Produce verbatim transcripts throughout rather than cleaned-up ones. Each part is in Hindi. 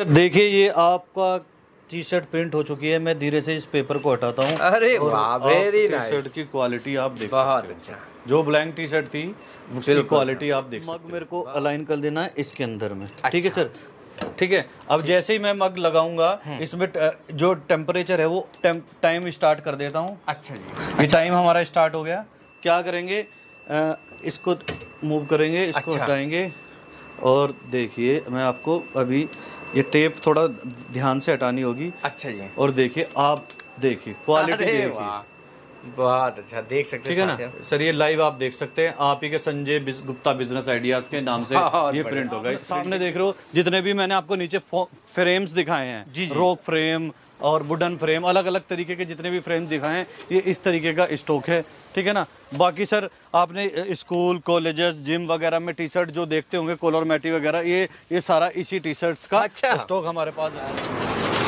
देखिए ये आपका टी शर्ट प्रिंट हो चुकी है। मैं धीरे से इस पेपर को हटाता हूँ। अरे वाह, वेरी नाइस। टी शर्ट की क्वालिटी आप देख बहुत सकते अच्छा। हो। जो ब्लैंक टी शर्ट थी उसकी क्वालिटी आप देख सकते हो। मग मेरे को अलाइन कर देना है इसके अंदर में। ठीक है सर, ठीक है। अब जैसे ही मैं मग लगाऊंगा इसमें जो टेम्परेचर है वो टाइम स्टार्ट कर देता हूँ। अच्छा जी, ये टाइम हमारा स्टार्ट हो गया। क्या करेंगे, आ, इसको मूव करेंगे, इसको अच्छा। हटाएंगे और देखिए मैं आपको अभी ये टेप थोड़ा ध्यान से हटानी होगी। अच्छा जी। और देखिए आप देखिए क्वालिटी देखिए, बहुत अच्छा देख सकते हैं। ठीक है ना सर, ये लाइव आप देख सकते हैं। आप ही के संजय गुप्ता बिजनेस आइडियाज के नाम से ये प्रिंट होगा। सामने देख रहे हो जितने भी मैंने आपको नीचे फ्रेम्स दिखाए हैं, रॉक फ्रेम और वुडन फ्रेम, अलग अलग तरीके के जितने भी फ्रेम दिखाए हैं ये इस तरीके का स्टॉक है। ठीक है ना। बाकी सर आपने स्कूल कॉलेजेस जिम वगैरह में टी शर्ट जो देखते होंगे कॉलर मैटी वगैरह, ये ये सारा इसी टी शर्ट्स का अच्छा स्टॉक हमारे पास है।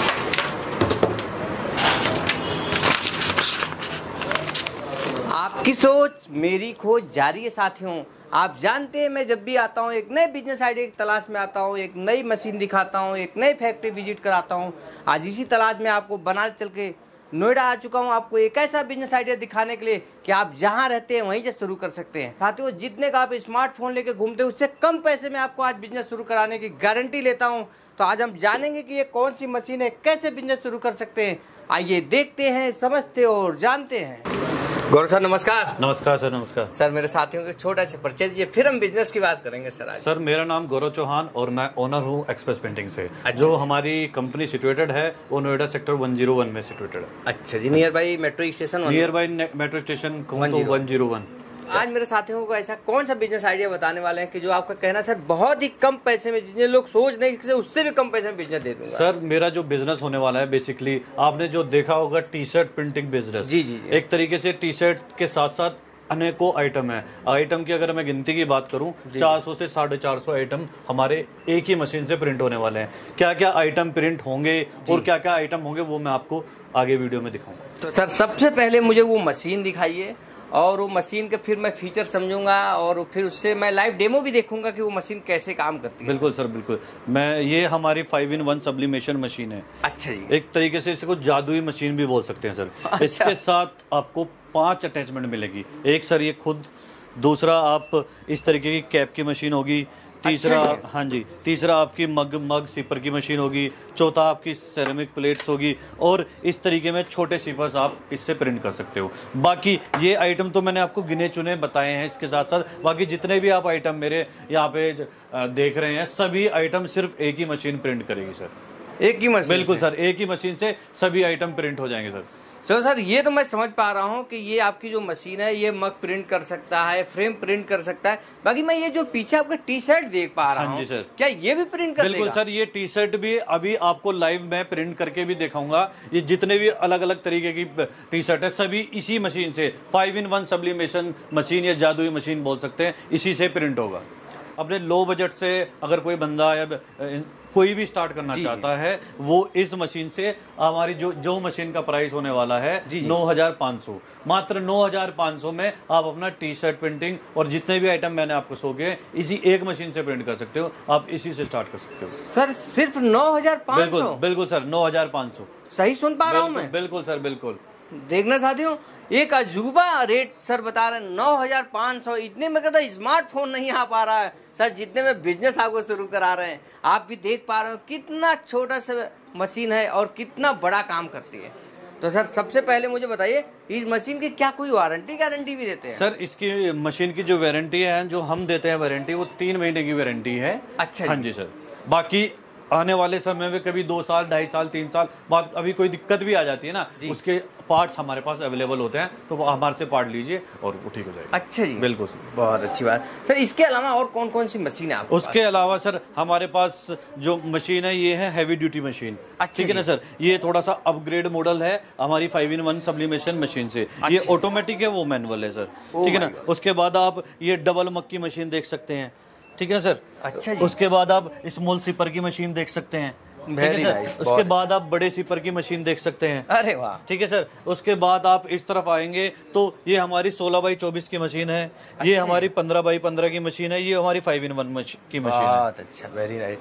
आपकी सोच मेरी खोज जारी है साथियों। आप जानते हैं मैं जब भी आता हूँ एक नए बिजनेस आइडिया की तलाश में आता हूँ, एक नई मशीन दिखाता हूँ, एक नई फैक्ट्री विजिट कराता हूँ। आज इसी तलाश में आपको बनारस चल के नोएडा आ चुका हूँ, आपको एक ऐसा बिजनेस आइडिया दिखाने के लिए कि आप जहाँ रहते हैं वहीं से शुरू कर सकते हैं। साथियों जितने का आप स्मार्टफोन लेके घूमते हैं उससे कम पैसे में आपको आज बिजनेस शुरू कराने की गारंटी लेता हूँ। तो आज हम जानेंगे कि ये कौन सी मशीन है, कैसे बिजनेस शुरू कर सकते हैं। आइए देखते हैं, समझते और जानते हैं। गौरव सर नमस्कार। नमस्कार सर। नमस्कार सर। मेरे साथियों के छोटा सा परिचय दीजिए, फिर हम बिजनेस की बात करेंगे सर आज। सर मेरा नाम गौरव चौहान और मैं ओनर हूँ एक्सप्रेस प्रिंटिंग से। अच्छा। जो हमारी कंपनी सिचुएटेड है वो Noida sector one zero one में सिचुएटेड है। अच्छा जी, near by metro station. Near by metro station one zero one. आज मेरे साथियों को ऐसा कौन सा बिजनेस आइडिया बताने वाले हैं कि जो आपका कहना सर बहुत ही कम पैसे में, जितने लोग सोच नहीं सकते उससे भी कम पैसे में बिजनेस दे दूंगा। सर मेरा जो बिजनेस होने वाला है बेसिकली आपने जो देखा होगा टी शर्ट प्रिंटिंग बिजनेस। जी, जी जी। एक तरीके से टी शर्ट के साथ साथ अनेकों आइटम है। आइटम की अगर मैं गिनती की बात करूं चार सौ से साढ़े चार सौ आइटम हमारे एक ही मशीन से प्रिंट होने वाले हैं। क्या क्या आइटम प्रिंट होंगे और क्या क्या आइटम होंगे वो मैं आपको आगे वीडियो में दिखाऊंगा। तो सर सबसे पहले मुझे वो मशीन दिखाइए और वो मशीन के फिर मैं फीचर समझूंगा और फिर उससे मैं लाइव डेमो भी देखूंगा कि वो मशीन कैसे काम करती है। बिल्कुल सर बिल्कुल। मैं ये हमारी five in one sublimation machine है। अच्छा जी। एक तरीके से इसको जादुई मशीन भी बोल सकते हैं सर। अच्छा। इसके साथ आपको पांच अटैचमेंट मिलेगी। एक सर ये खुद, दूसरा आप इस तरीके की कैप की मशीन होगी, तीसरा अच्छा हाँ जी तीसरा आपकी मग मग सीपर की मशीन होगी, चौथा आपकी सेरेमिक प्लेट्स होगी और इस तरीके में छोटे सीपर्स आप इससे प्रिंट कर सकते हो। बाकी ये आइटम तो मैंने आपको गिने चुने बताए हैं। इसके साथ साथ बाकी जितने भी आप आइटम मेरे यहाँ पे देख रहे हैं सभी आइटम सिर्फ एक ही मशीन प्रिंट करेगी सर। एक ही मशीन? बिल्कुल सर, एक ही मशीन से सभी आइटम प्रिंट हो जाएंगे सर। चलो सर ये तो मैं समझ पा रहा हूँ कि ये आपकी जो मशीन है ये मग प्रिंट कर सकता है, फ्रेम प्रिंट कर सकता है। बाकी मैं ये जो पीछे आपका टी शर्ट देख पा रहा हूँ, हाँ जी सर, क्या ये भी प्रिंट कर बिल्कुल देगा? सर ये टी शर्ट भी अभी आपको लाइव में प्रिंट करके भी दिखाऊंगा। ये जितने भी अलग अलग तरीके की टी शर्ट है सभी इसी मशीन से, five in one sublimation machine या जादुई मशीन बोल सकते हैं, इसी से प्रिंट होगा। अपने लो बजट से अगर कोई बंदा या कोई भी स्टार्ट करना चाहता है वो इस मशीन से, हमारी जो जो मशीन का प्राइस होने वाला है नौ हजार पाँच सौ, मात्र नौ हजार पाँच सौ में आप अपना टी शर्ट प्रिंटिंग और जितने भी आइटम मैंने आपको सो के इसी एक मशीन से प्रिंट कर सकते हो। आप इसी से स्टार्ट कर सकते हो सर। सिर्फ नौ हजार पाँच सौ? बिल्कुल बिल्कुल सर, नौ हजार पाँच सौ। सही सुन पा रहा हूँ मैं? बिल्कुल सर बिल्कुल। देखना साथियों एक अजूबा रेट सर बता रहे हैं, नौ हजार पाँच सौ। इतने में कहता स्मार्टफोन नहीं आ पा रहा है सर जितने में बिजनेस आपको शुरू करा रहे हैं। आप भी देख पा रहे हो कितना छोटा सा मशीन है और कितना बड़ा काम करती है। तो सर सबसे पहले मुझे बताइए इस मशीन की क्या कोई वारंटी गारंटी भी देते हैं? सर इसकी मशीन की जो वारंटी है जो हम देते हैं वारंटी वो तीन महीने की वारंटी है। अच्छा हाँ जी सर। बाकी आने वाले समय में कभी दो साल ढाई साल तीन साल बाद अभी कोई दिक्कत भी आ जाती है ना, उसके पार्ट्स हमारे पास अवेलेबल होते हैं तो हमारे से पार्ट लीजिए और वो ठीक हो जाएगा। अच्छा जी बिल्कुल सर, बहुत अच्छी बात। सर इसके अलावा और कौन कौन सी मशीन है आपके उसके पास? अलावा सर हमारे पास जो मशीन है ये है हैवी ड्यूटी मशीन। ठीक है ना सर, ये थोड़ा सा अपग्रेड मॉडल है हमारी five in one sublimation machine से। ये ऑटोमेटिक है वो मैनुअल है सर। ठीक है ना। उसके बाद आप ये डबल मग की मशीन देख सकते हैं। ठीक है सर। अच्छा जी। उसके बाद आप स्मॉल सीपर की मशीन देख सकते हैं। Very nice. उसके बाद आप बड़े सीपर की मशीन देख सकते हैं। अरे वाह। ठीक है सर। उसके बाद आप इस तरफ आएंगे तो ये हमारी सोलह बाई चौबीस की मशीन है। ये हमारी पंद्रह बाई पंद्रह की मशीन है। ये हमारी फाइव इन वन की मशीन है। बहुत अच्छा, वेरी नाइस।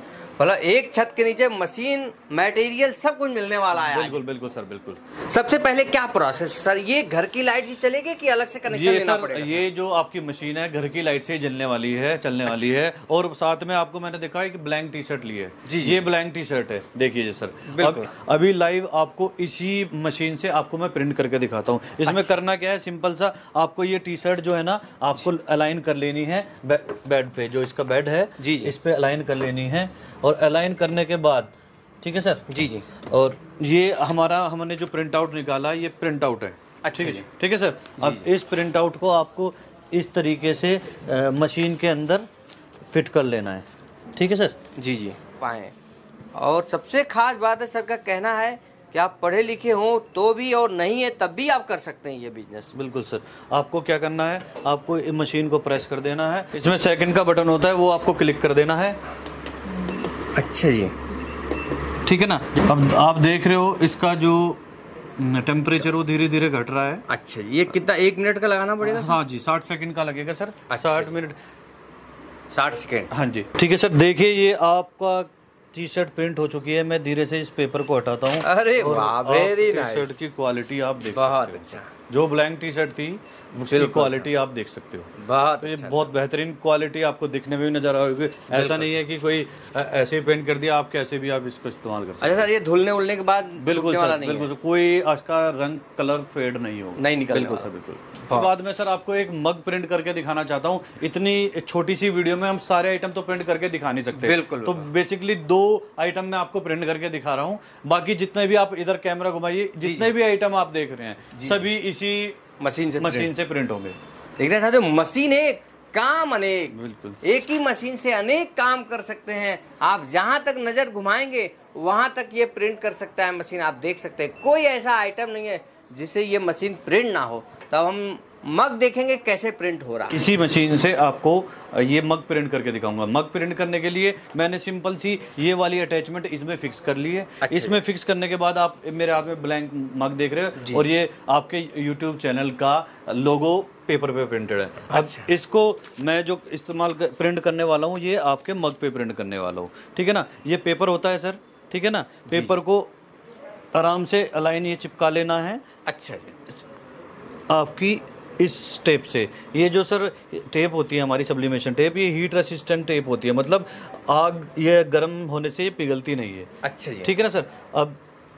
मतलब एक छत के नीचे मशीन, मटेरियल सब कुछ मिलने वाला है। बिल्कुल बिल्कुल सर, बिल्कुल। सबसे पहले क्या प्रोसेस सर, ये घर की लाइट से चलेगी कि अलग से कनेक्शन लेना पड़ेगा? ये जो आपकी मशीन है घर की लाइट से जलने वाली है, चलने वाली है। और साथ में आपको मैंने देखा है कि ब्लैंक टी शर्ट ली है जी, ये ब्लैंक टी शर्ट है, देखिए जी सर। अब अभी लाइव आपको इसी मशीन से आपको मैं प्रिंट करके दिखाता हूँ। इसमें अच्छा। करना क्या है, सिंपल सा, आपको ये टी शर्ट जो है ना आपको अलाइन कर लेनी है बेड पे, जो इसका बेड है जी जी। इस पे अलाइन कर लेनी है। और अलाइन करने के बाद, ठीक है सर जी जी, और ये हमारा हमने जो प्रिंट आउट निकाला ये प्रिंट आउट है। अच्छा जी, ठीक है सर। अब इस प्रिंट आउट को आपको इस तरीके से आ, मशीन के अंदर फिट कर लेना है, ठीक है सर जी जी पाए। और सबसे खास बात है सर का कहना है कि आप पढ़े लिखे हो तो भी और नहीं है तब भी आप कर सकते हैं ये बिजनेस। बिल्कुल सर। आपको क्या करना है, आपको मशीन को प्रेस कर देना है, इसमें सेकंड का बटन होता है वो आपको क्लिक कर देना है। अच्छा जी, ठीक है ना। अब आप देख रहे हो इसका जो टेम्परेचर वो धीरे धीरे घट रहा है। अच्छा, ये कितना, एक मिनट का लगाना पड़ेगा? हाँ जी, साठ सेकंड का लगेगा सर। साठ मिनट साठ सेकंड हाँ जी, ठीक है सर। देखिए ये आपका टी शर्ट प्रिंट हो चुकी है। मैं धीरे से इस पेपर को हटाता हूँ। अरे वाह, वेरी नाइस। टी शर्ट की क्वालिटी आप देख बहुत सकते हो। अच्छा। जो ब्लैंक टी शर्ट थी उसकी क्वालिटी आप देख सकते हो। बहुत तो ये अच्छा बहुत बेहतरीन क्वालिटी आपको दिखने में भी नजर आ रही है। ऐसा नहीं है कि कोई ऐसे ही पेंट कर दिया, आप कैसे भी आप इसको इस्तेमाल कर सकते हैं। अच्छा सर, ये धुलने उलने के बाद बिल्कुल सर, बिल्कुल सर, कोई इसका रंग कलर फेड नहीं होगा, नहीं निकल। बिल्कुल सर, बिल्कुल। तो बाद में सर आपको एक मग प्रिंट करके दिखाना चाहता हूँ। इतनी छोटी सी वीडियो में हम सारे आइटम तो प्रिंट करके दिखा नहीं सकते। बिल्कुल। तो बेसिकली दो आइटम मैं आपको प्रिंट करके दिखा रहा हूँ। बाकी जितने भी आप इधर कैमरा घुमाइए, जितने भी आइटम आप देख रहे हैं सभी इसी मशीन से मशीन से प्रिंट होंगे। देख रहे हैं, मशीन एक काम अनेक, बिल्कुल एक ही मशीन से अनेक काम कर सकते हैं। आप जहां तक नजर घुमाएंगे वहां तक ये प्रिंट कर सकता है मशीन। आप देख सकते हैं कोई ऐसा आइटम नहीं है जिससे ये मशीन प्रिंट ना हो। तब हम मग देखेंगे कैसे प्रिंट हो रहा है। इसी मशीन से आपको ये मग प्रिंट करके दिखाऊंगा। मग प्रिंट करने के लिए मैंने सिंपल सी ये वाली अटैचमेंट इसमें फिक्स कर ली है। अच्छा। इसमें फिक्स करने के बाद आप मेरे हाथ में ब्लैंक मग देख रहे हो और ये आपके यूट्यूब चैनल का लोगो पेपर पे प्रिंटेड है। अच्छा। अब इसको मैं जो इस्तेमाल कर, प्रिंट करने वाला हूँ ये आपके मग पे प्रिंट करने वाला हूँ, ठीक है ना। ये पेपर होता है सर, ठीक है ना। पेपर को आराम से अलाइन ये चिपका लेना है। अच्छा जी। आपकी इस टेप से, ये जो सर टेप होती है हमारी सब्लिमेशन टेप, ये हीट रेसिस्टेंट टेप होती है, मतलब आग ये गर्म होने से ये पिघलती नहीं है। अच्छा जी, ठीक है ना सर। अब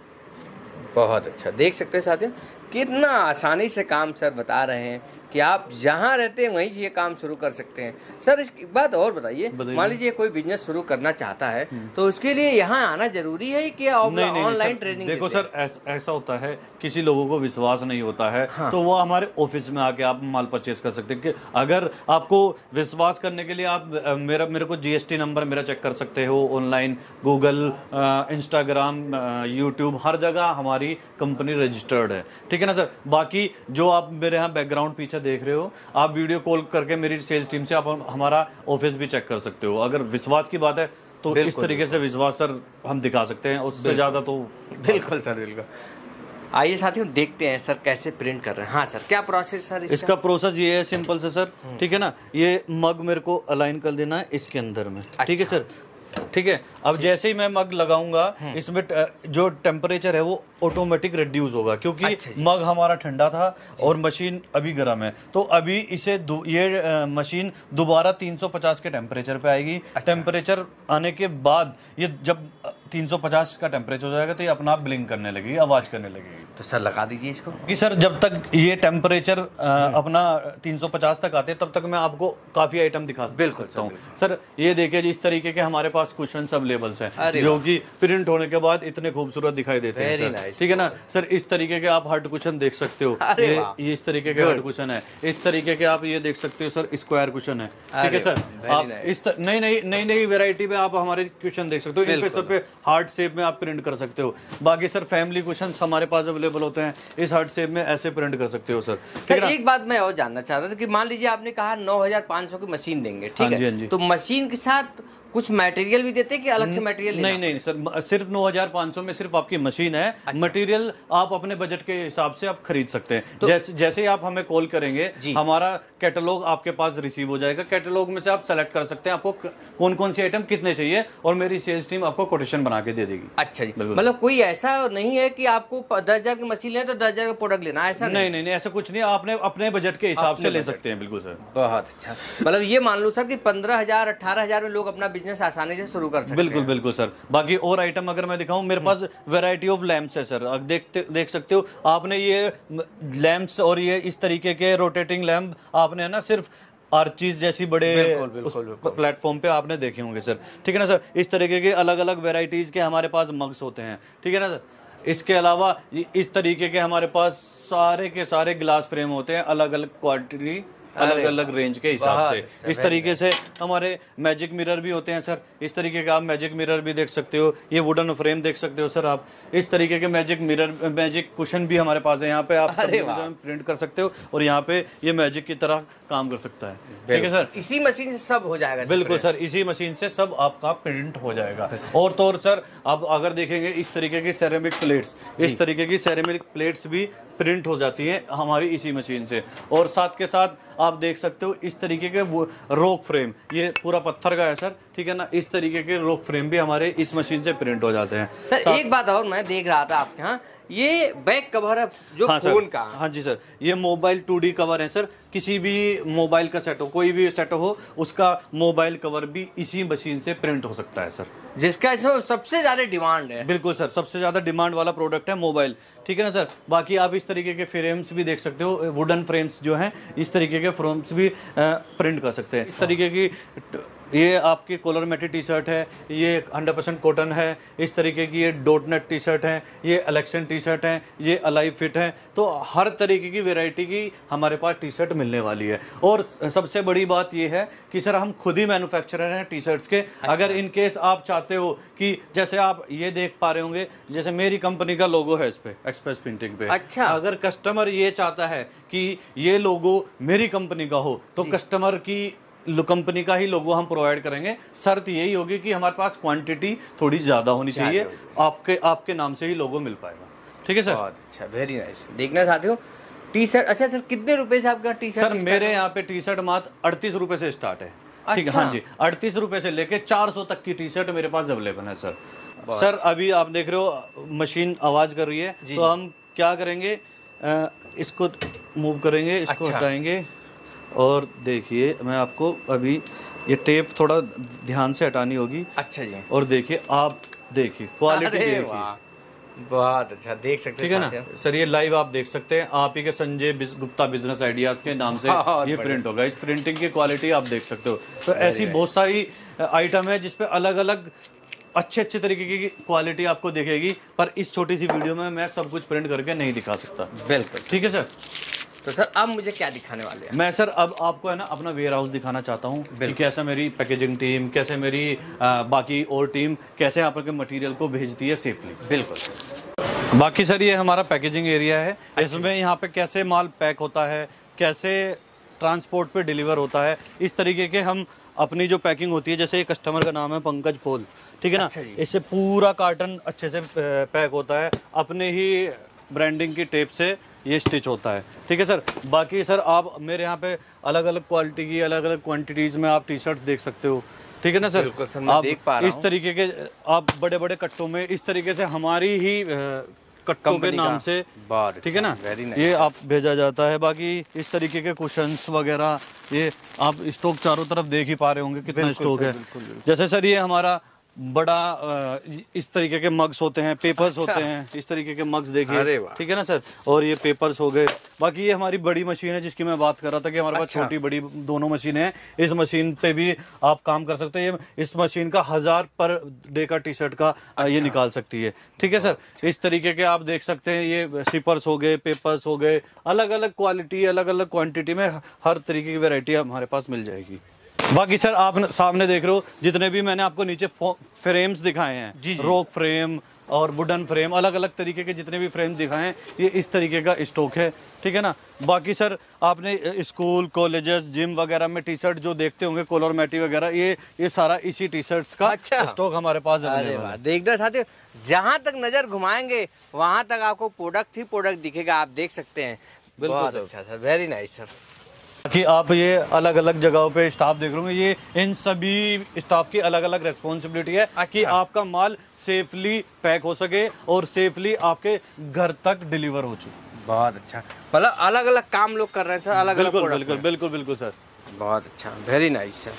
बहुत अच्छा, देख सकते हैं साथियों कितना आसानी से काम सर बता रहे हैं कि आप जहाँ रहते हैं वहीं से ये काम शुरू कर सकते हैं। सर एक बात और बताइए, मान लीजिए कोई बिजनेस शुरू करना चाहता है तो उसके लिए यहाँ आना जरूरी है कि ऑनलाइन ट्रेनिंग? देखो सर, ऐसा होता है किसी लोगों को विश्वास नहीं होता है। हाँ। तो वो हमारे ऑफिस में आके आप माल परचेज कर सकते हैं। कि अगर आपको विश्वास करने के लिए आप मेरा मेरे को जीएसटी नंबर मेरा चेक कर सकते हो ऑनलाइन, गूगल, इंस्टाग्राम, यूट्यूब, हर जगह हमारी कंपनी रजिस्टर्ड है, ठीक है ना सर। बाकी जो आप मेरे यहाँ बैकग्राउंड पीछे देख रहे हो, आप वीडियो कॉल करके मेरी सेल्स टीम से आप हमारा ऑफिस भी चेक कर सकते हो। अगर विश्वास की बात है तो इस तरीके से विश्वास सर हम दिखा सकते हैं, उससे ज्यादा तो बिल्कुल सर, बिल्कुल। आइए साथियों देखते हैं सर कैसे प्रिंट कर रहे हैं। हाँ सर, क्या प्रोसेस सर इसका? इसका प्रोसेस ये है सिंपल से सर, ठीक है ना। ये मग मेरे को अलाइन कर देना है इसके अंदर में, ठीक है सर, ठीक है। अब जैसे ही मैं मग लगाऊंगा इसमें जो टेम्परेचर है वो ऑटोमेटिक रिड्यूस होगा, क्योंकि अच्छा मग हमारा ठंडा था और मशीन अभी गर्म है। तो अभी इसे ये आ, मशीन दोबारा तीन सौ पचास के टेम्परेचर पे आएगी। अच्छा। टेम्परेचर आने के बाद ये जब तीन सौ पचास का टेम्परेचर हो जाएगा तो ये अपना आप ब्लिंक करने लगेगी, आवाज करने लगेगी। तो सर लगा दीजिए इसको। कि सर जब तक ये टेम्परेचर अपना तीन सौ पचास तक आते तब तक मैं आपको काफी आइटम दिखा सकता हूँ। सर ये देखिए इस तरीके के हमारे पास कुशन अवेलेबल हैं जो कि प्रिंट होने के बाद इतने खूबसूरत दिखाई देते हैं सर, ठीक है ना सर। इस तरीके के आप हार्ड कुशन देख सकते हो, ये, ये इस तरीके के हार्ड कुशन है। इस तरीके के आप ये देख सकते हो सर, स्क्वायर कुशन है, ठीक है सर। आप इस नई नई नई नई वेरायटी में आप हमारे कुशन देख सकते हो। इन पे सब पे हार्ट शेप में आप प्रिंट कर सकते हो। बाकी सर फैमिली कुशन हमारे पास अवेलेबल होते हैं, इस हार्ट शेप में ऐसे प्रिंट कर सकते हो सर। सर एक बात मैं और जानना चाह रहा था कि मान लीजिए आपने कहा नौ हजार पाँच सौ की मशीन देंगे, ठीक है, तो मशीन के साथ कुछ मटेरियल भी देते हैं कि अलग से मटेरियल? नहीं नहीं सर, सिर्फ नौ हजार पाँच सौ में सिर्फ आपकी मशीन है। अच्छा। मटेरियल आप अपने बजट के हिसाब से आप खरीद सकते हैं। तो जैसे जैसे ही आप हमें कॉल करेंगे हमारा कैटलॉग आपके पास रिसीव हो जाएगा। कैटलॉग में से आप सेलेक्ट कर सकते हैं आपको कौन कौन सी आइटम कितने चाहिए और मेरी सेल्स टीम आपको कोटेशन बना के दे देगी। अच्छा जी, मतलब कोई ऐसा नहीं है कि आपको दस हजार की मशीन है तो दस हजार का प्रोडक्ट लेना, ऐसा नहीं नहीं नहीं ऐसा कुछ नहीं, आपने अपने बजट के हिसाब से ले सकते हैं। बिल्कुल सर, बहुत अच्छा। मतलब ये मान लो सर कि पंद्रह हजार अठारह हजार में लोग अपना बिजनेस आसानी से शुरू कर सकते हैं। बिल्कुल बिल्कुल सर। बाकी और आइटम अगर मैं दिखाऊं, मेरे पास वैरायटी ऑफ लैंप्स है सर। देखते देख सकते हो आपने ये लैंप्स और ये इस तरीके के रोटेटिंग लैंप आपने है ना सिर्फ आर्चीज जैसी बड़े प्लेटफॉर्म पे आपने देखे होंगे सर। ठीक है ना सर, इस तरीके के अलग अलग वेराइटीज के हमारे पास मग्स होते हैं। ठीक है ना सर। इसके अलावा इस तरीके के हमारे पास सारे के सारे ग्लास फ्रेम होते हैं अलग अलग क्वांटिटी अलग अलग रेंज के हिसाब से। इस तरीके से हमारे मैजिक मिरर भी होते हैं सर। इस तरीके का आप मैजिक मिरर भी देख सकते हो। ये वुडन फ्रेम देख सकते हो सर आप। इस तरीके के मैजिक मिरर मैजिक कुशन भी हमारे पास है। यहाँ पे आप प्रिंट कर सकते हो और यहाँ पे ये मैजिक की तरह काम कर सकता है। ठीक है सर, इसी मशीन से सब हो जाएगा। बिल्कुल सर, इसी मशीन से सब आपका प्रिंट हो जाएगा। और तो और सर आप अगर देखेंगे इस तरीके की सेरेमिक प्लेट्स, इस तरीके की सेरेमिक प्लेट्स भी प्रिंट हो जाती है हमारी इसी मशीन से। और साथ के साथ आप देख सकते हो इस तरीके के वो रॉक फ्रेम, ये पूरा पत्थर का है सर। ठीक है ना, इस तरीके के रॉक फ्रेम भी हमारे इस मशीन से प्रिंट हो जाते हैं सर। एक बात और मैं देख रहा था आपके यहाँ, ये बैक कवर है जो हाँ फोन का। हाँ जी सर, ये मोबाइल टू डी कवर है सर। किसी भी मोबाइल का सेट हो, कोई भी सेट हो, उसका मोबाइल कवर भी इसी मशीन से प्रिंट हो सकता है सर, जिसका इसमें सबसे ज्यादा डिमांड है। बिल्कुल सर, सबसे ज्यादा डिमांड वाला प्रोडक्ट है मोबाइल। ठीक है ना सर। बाकी आप इस तरीके के फ्रेम्स भी देख सकते हो, वुडन फ्रेम्स जो हैं इस तरीके के फ्रेम्स भी प्रिंट कर सकते हैं। इस तरीके की ये आपकी कॉलर मैटी टी शर्ट है, ये हंड्रेड परसेंट कॉटन है। इस तरीके की ये डॉट नेट टी शर्ट है, ये इलेक्शन टी शर्ट है, ये अलाइव फिट है। तो हर तरीके की वैरायटी की हमारे पास टी शर्ट मिलने वाली है। और सबसे बड़ी बात ये है कि सर हम खुद ही मैन्युफैक्चरर हैं टी शर्ट्स के। अच्छा। अगर इन केस आप चाहते हो कि जैसे आप ये देख पा रहे होंगे, जैसे मेरी कंपनी का लोगो है इस पे एक्सप्रेस प्रिंटिंग पे। अच्छा। अगर कस्टमर ये चाहता है कि ये लोगो मेरी कंपनी का हो तो कस्टमर की कंपनी का ही लोगो हम प्रोवाइड करेंगे। शर्त यही होगी कि हमारे पास क्वांटिटी थोड़ी ज्यादा होनी चाहिए, आपके आपके नाम से ही लोगो मिल पाएगा। ठीक है सर, बहुत अच्छा, वेरी नाइस। देखना चाहते हो टी शर्ट? अच्छा सर, कितने रुपए से आपका टी शर्ट? सर मेरे यहाँ पे टी शर्ट मात्र अड़तीस रुपए से स्टार्ट है। ठीक है, हाँ जी, अड़तीस रुपए से लेके चार सौ तक की टी शर्ट मेरे पास अवेलेबल है सर। सर अभी आप देख रहे हो मशीन आवाज कर रही है, तो हम क्या करेंगे, इसको मूव करेंगे, इसको हटाएंगे और देखिए मैं आपको अभी ये टेप थोड़ा ध्यान से हटानी होगी। अच्छा जी। और देखिए, आप देखिए क्वालिटी देखिए, बहुत अच्छा, देख सकते हैं। ठीक है ना सर, ये लाइव आप देख सकते हैं। आप ही के संजय गुप्ता बिजनेस आइडियाज के नाम से ये प्रिंट होगा। इस प्रिंटिंग की क्वालिटी आप देख सकते हो। तो ऐसी बहुत सारी आइटम है जिसपे अलग अलग अच्छे अच्छे तरीके की क्वालिटी आपको दिखेगी, पर इस छोटी सी वीडियो में मैं सब कुछ प्रिंट करके नहीं दिखा सकता। बिल्कुल ठीक है सर। तो सर अब मुझे क्या दिखाने वाले हैं? मैं सर अब आपको है ना अपना वेयर हाउस दिखाना चाहता हूँ कि कैसे मेरी पैकेजिंग टीम, कैसे मेरी आ, बाकी और टीम कैसे यहाँ पर के मटेरियल को भेजती है सेफली। बिल्कुल। बाकी सर ये हमारा पैकेजिंग एरिया है। इसमें यहाँ पे कैसे माल पैक होता है, कैसे ट्रांसपोर्ट पे डिलीवर होता है, इस तरीके के हम अपनी जो पैकिंग होती है, जैसे कस्टमर का नाम है पंकज पोल, ठीक है ना। अच्छा, इससे पूरा कार्टन अच्छे से पैक होता है, अपने ही ब्रांडिंग की टेप से ये स्टिच होता है। ठीक है सर। बाकी सर आप मेरे यहाँ पे अलग अलग क्वालिटी की अलग अलग क्वांटिटीज में आप टी शर्ट देख सकते हो। ठीक है ना सर, सर आप देख पा रहा इस तरीके के आप बड़े बड़े कट्टों में इस तरीके से हमारी ही कट्टों के नाम से, ठीक है ना, ये आप भेजा जाता है। बाकी इस तरीके के कुशन्स वगैरह ये आप स्टॉक चारों तरफ देख ही पा रहे होंगे कितना स्टॉक है। जैसे सर ये हमारा बड़ा इस तरीके के मग्स होते हैं, पेपर्स अच्छा। होते हैं, इस तरीके के मग्स देखिए। ठीक है ना सर। और ये पेपर्स हो गए। बाकी ये हमारी बड़ी मशीन है जिसकी मैं बात कर रहा था कि हमारे अच्छा। पास छोटी बड़ी दोनों मशीनें हैं। इस मशीन पे भी आप काम कर सकते हैं। ये इस मशीन का हजार पर डे का टी शर्ट का अच्छा। ये निकाल सकती है। ठीक है सर। इस तरीके के आप देख सकते हैं, ये सिपर्स हो गए, पेपर्स हो गए, अलग अलग क्वालिटी अलग अलग क्वान्टिटी में हर तरीके की वेरायटी हमारे पास मिल जाएगी। बाकी सर आप न- सामने देख रहे हो जितने भी मैंने आपको नीचे फ्रेम्स दिखाए हैं, जी, जी। रॉक फ्रेम और वुडन फ्रेम, अलग अलग तरीके के जितने भी फ्रेम दिखाए हैं ये इस तरीके का स्टॉक है, ठीक है ना। बाकी सर आपने स्कूल कॉलेजेस जिम वगैरह में टी शर्ट जो देखते होंगे कॉलर मैटी वगैरह, ये ये सारा इसी टी शर्ट्स का अच्छा। स्टॉक हमारे पास अरे अवेलेबल वाह, है। देखना साथियों, जहां तक नजर घुमाएंगे वहां तक आपको प्रोडक्ट ही प्रोडक्ट दिखेगा, आप देख सकते हैं। बिल्कुल बहुत सर। अच्छा सर, वेरी नाइस सर। कि आप ये अलग अलग जगहों पे स्टाफ देख रहे होंगे, ये इन सभी स्टाफ की अलग अलग रेस्पॉन्सिबिलिटी है अच्छा। कि आपका माल सेफली पैक हो सके और सेफली आपके घर तक डिलीवर हो चुके। बहुत अच्छा, मतलब अलग अलग काम लोग कर रहे हैं सर, अलग अलग बिल्कुल प्रोडक्ट बिल्कुल में। बिल्कुल बिल्कुल सर। बहुत अच्छा, वेरी नाइस सर।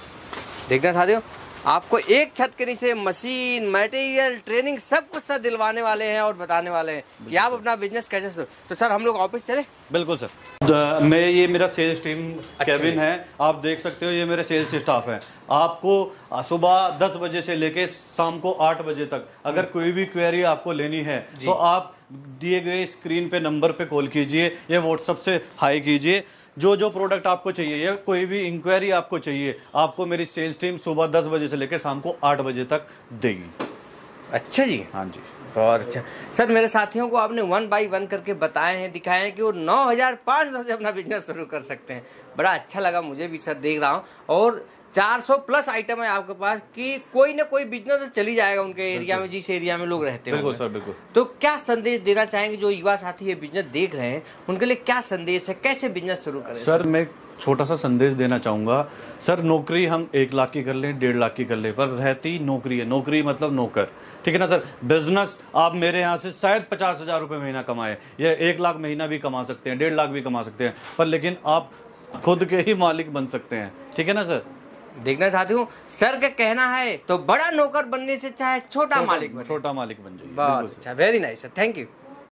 देखना साथियों, आपको एक छत के नीचे मशीन, मटेरियल, ट्रेनिंग सब कुछ सर दिलवाने वाले हैं और बताने वाले हैं कि आप अपना बिजनेस कैसे शुरू। तो सर हम लोग ऑफिस चले। बिल्कुल सर। द- मैं ये मेरा सेल्स टीम अच्छा केविन जी। है, आप देख सकते हो, ये मेरे सेल्स स्टाफ है। आपको अ, सुबह दस बजे से लेके शाम को आठ बजे तक अगर कोई भी क्वेरी आपको लेनी है तो आप दिए गए स्क्रीन पे नंबर पे कॉल कीजिए या व्हाट्सएप से हाई कीजिए। जो जो प्रोडक्ट आपको चाहिए या कोई भी इंक्वायरी आपको चाहिए, आपको मेरी सेल्स टीम सुबह दस बजे से लेकर शाम को आठ बजे तक देगी। अच्छा जी, हाँ जी। बहुत अच्छा सर। मेरे साथियों को आपने वन बाय वन करके बताए हैं, दिखाए हैं कि वो नौ हजार पाँच सौ से अपना बिजनेस शुरू कर सकते हैं। बड़ा अच्छा लगा मुझे भी सर, देख रहा हूँ। और चार सौ प्लस आइटम है आपके पास कि कोई ना कोई बिजनेस तो चली जाएगा उनके एरिया में, जिस एरिया में लोग रहते हैं। बिल्कुल सर, बिल्कुल। तो क्या संदेश देना चाहेंगे जो युवा साथी ये बिजनेस देख रहे हैं, उनके लिए क्या संदेश है, कैसे बिजनेस शुरू करें? सर मैं छोटा सा संदेश देना चाहूँगा। सर नौकरी हम एक लाख की कर लें, डेढ़ लाख की कर लें, पर रहती नौकरी है। नौकरी मतलब नौकर, ठीक है ना सर। बिजनेस आप मेरे यहाँ से शायद पचास हजार रुपये महीना कमाए या एक लाख महीना भी कमा सकते हैं, डेढ़ लाख भी कमा सकते हैं, पर लेकिन आप खुद के ही मालिक बन सकते हैं, ठीक है ना सर। देखना चाहती हूँ सर का कहना है तो बड़ा नौकर बनने से चाहे छोटा मालिक बने। छोटा मालिक बन जाइए। बहुत अच्छा, very nice sir, thank you.